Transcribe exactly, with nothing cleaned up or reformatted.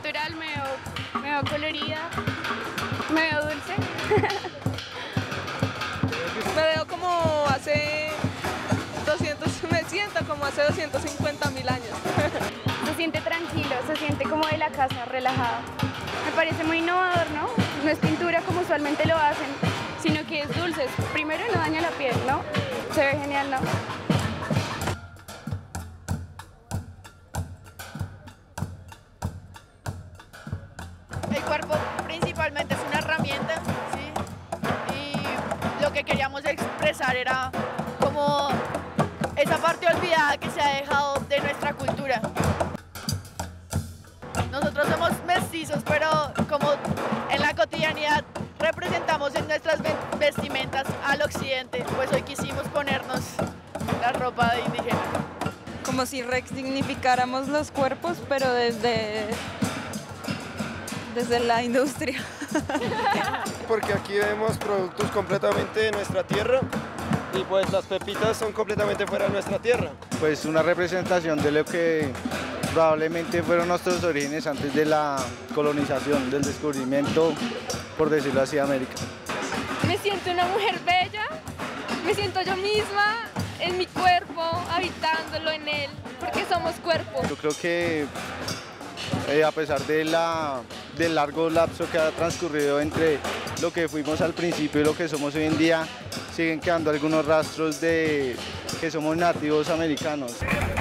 natural, me veo, me veo colorida, me veo dulce. Me veo como hace doscientos, me siento como hace doscientos cincuenta mil años. Se siente tranquilo, se siente como de la casa, relajado. Me parece muy innovador, ¿no? No es pintura como usualmente lo hacen, sino que es dulce. Primero no daña la piel, ¿no? Se ve genial, ¿no? El cuerpo principalmente es una herramienta, ¿sí? Y lo que queríamos expresar era como esa parte olvidada que se ha dejado de nuestra cultura. Nosotros somos mestizos, pero como en la cotidianidad representamos en nuestras vestimentas al occidente, pues hoy quisimos ponernos la ropa de indígena. Como si resignificáramos los cuerpos, pero desde, desde la industria. Porque aquí vemos productos completamente de nuestra tierra y pues las pepitas son completamente fuera de nuestra tierra. Pues una representación de lo que probablemente fueron nuestros orígenes antes de la colonización, del descubrimiento, por decirlo así, de América. Me siento una mujer bella, me siento yo misma en mi cuerpo, habitándolo en él, porque somos cuerpo. Yo creo que eh, a pesar de la, del largo lapso que ha transcurrido entre lo que fuimos al principio y lo que somos hoy en día, siguen quedando algunos rastros de que somos nativos americanos.